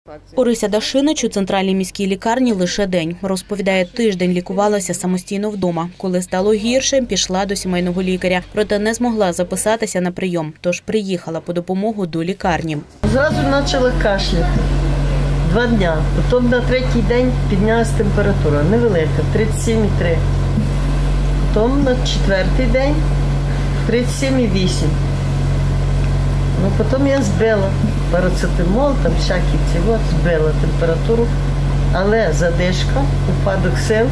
Орися Дашинич у центральній міській лікарні лише день. Розповідає, тиждень лікувалася самостійно вдома. Коли стало гірше, пішла до сімейного лікаря. Проте не змогла записатися на прийом, тож приїхала по допомогу до лікарні. Зразу почала кашляти. 2 дні. Потім на 3-й день піднялася температура. Невелика, 37,3. Потім на 4-й день 37,8. Потім я збила парацетамол, там всякі цього, збила температуру, але задишка, упадок сил.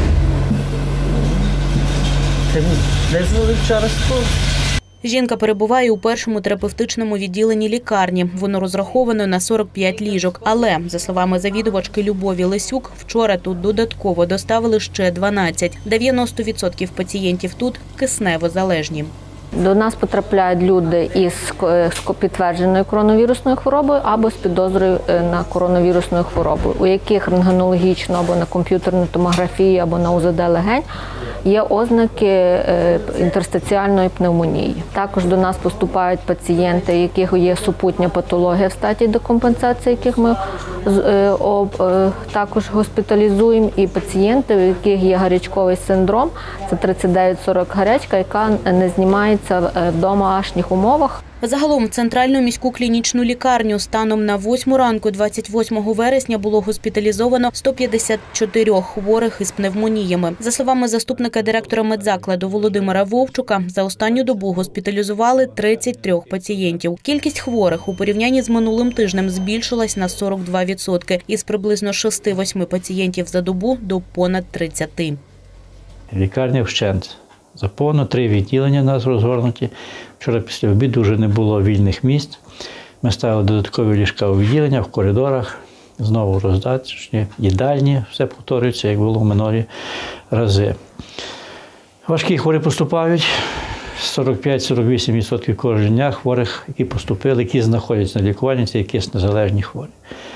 Це визвали вчора скору. Жінка перебуває у першому терапевтичному відділенні лікарні. Воно розраховано на 45 ліжок. Але, за словами завідувачки Любові Лисюк, вчора тут додатково доставили ще 12. 90% пацієнтів тут кисневозалежні. До нас потрапляють люди із підтвердженою коронавірусною хворобою або з підозрою на коронавірусну хворобу, у яких рентгенологічно або на комп'ютерну томографію, або на УЗД легень є ознаки інтерстиціальної пневмонії. Також до нас поступають пацієнти, у яких є супутня патологія в стадії декомпенсації, яких ми також госпіталізуємо, і пацієнти, у яких є гарячковий синдром, це 39-40 гарячка, яка не знімається в домашніх умовах. Загалом в центральну міську клінічну лікарню станом на 8 ранку 28 вересня було госпіталізовано 154 хворих із пневмоніями. За словами заступника директора медзакладу Володимира Вовчука, за останню добу госпіталізували 33 пацієнтів. Кількість хворих у порівнянні з минулим тижнем збільшилась на 42%, із приблизно 6-8 пацієнтів за добу до понад 30. Лікарня вщент. Заповнено 3 відділення у нас розгорнуті. Вчора після обіду вже не було вільних місць. Ми ставили додаткові ліжка у відділення, в коридорах, знову роздаточні, їдальні, все повторюється, як було в минулі рази. Важкі хворі поступають, 45-48% кожного дня хворих, які поступили, які знаходяться на лікуванні, це якісь незалежні хворі.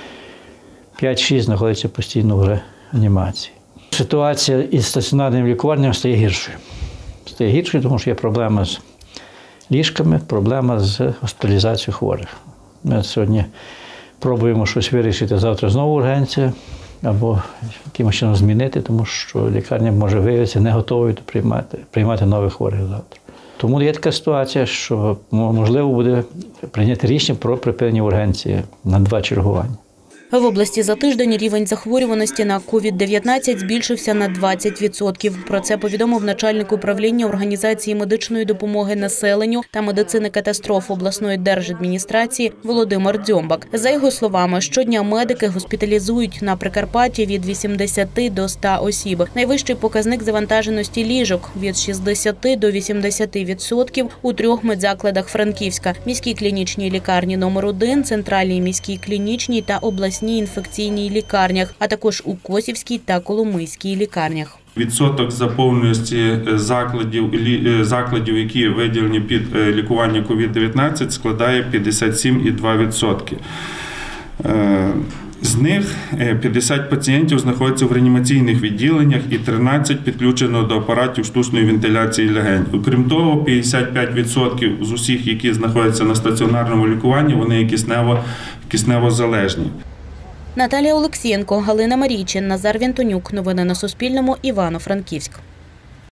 5-6 знаходяться постійно в реанімації. Ситуація із стаціонарним лікуванням стає гіршою. Стає гіршою, тому що є проблема з ліжками, проблема з госпіталізацією хворих. Ми сьогодні пробуємо щось вирішити, завтра знову ургенція, або якимось чином змінити, тому що лікарня може виявитися не готовою приймати нових хворих завтра. Тому є така ситуація, що можливо буде прийняти рішення про припинення ургенції на 2 чергування. В області за тиждень рівень захворюваності на COVID-19 збільшився на 20%. Про це повідомив начальник управління організації медичної допомоги населенню та медицини катастроф обласної держадміністрації Володимир Дзьомбак. За його словами, щодня медики госпіталізують на Прикарпатті від 80 до 100 осіб. Найвищий показник завантаженості ліжок – від 60 до 80% у 3 медзакладах Франківська – міській клінічній лікарні номер 1, центральній міській клінічній та обласній інфекційній лікарнях, а також у Косівській та Коломийській лікарнях. Відсоток заповненості закладів, які виділені під лікування COVID-19, складає 57,2%. З них 50 пацієнтів знаходяться в реанімаційних відділеннях і 13 підключено до апаратів штучної вентиляції легень. Окрім того, 55% з усіх, які знаходяться на стаціонарному лікуванні, вони є кисневозалежні. Наталія Олексієнко, Галина Марійчин, Назар Вінтонюк. Новини на Суспільному. Івано-Франківськ.